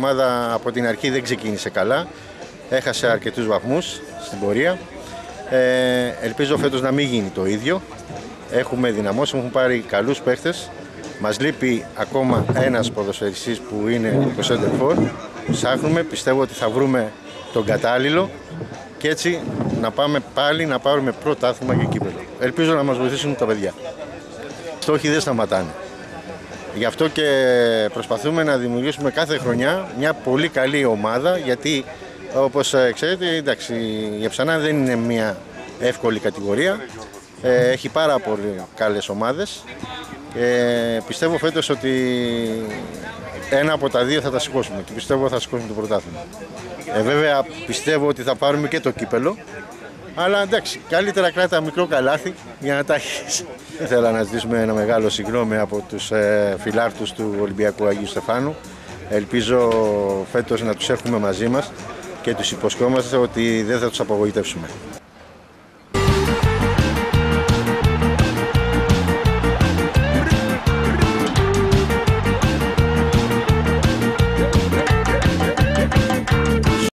ομάδα από την αρχή δεν ξεκίνησε καλά. Έχασε αρκετούς βαθμούς στην πορεία. Ελπίζω φέτος να μην γίνει το ίδιο. Έχουμε δυναμώσει, έχουν πάρει καλούς παίχτες. Μας λείπει ακόμα ένας ποδοσφαιριστής που είναι το center for. Ψάχνουμε, πιστεύω ότι θα βρούμε τον κατάλληλο και έτσι να πάμε πάλι να πάρουμε πρωτάθλημα και κύπελλο. Ελπίζω να μας βοηθήσουν τα παιδιά. Στόχοι δεν σταματάνε. Γι' αυτό και προσπαθούμε να δημιουργήσουμε κάθε χρονιά μια πολύ καλή ομάδα, γιατί όπως ξέρετε, εντάξει, η Εψανά δεν είναι μια εύκολη κατηγορία. Έχει πάρα πολύ καλές ομάδες. Πιστεύω φέτος ότι ένα από τα δύο θα τα σηκώσουμε και πιστεύω θα σηκώσουμε το πρωτάθλημα. Βέβαια πιστεύω ότι θα πάρουμε και το κύπελλο, αλλά εντάξει, καλύτερα κράτα μικρό καλάθι για να τα έχεις. Ήθελα να ζητήσουμε ένα μεγάλο συγγνώμη από τους φιλάρτους του Ολυμπιακού Αγίου Στεφάνου. Ελπίζω φέτος να τους έχουμε μαζί μας και τους υποσχόμαστε ότι δεν θα τους απογοητεύσουμε.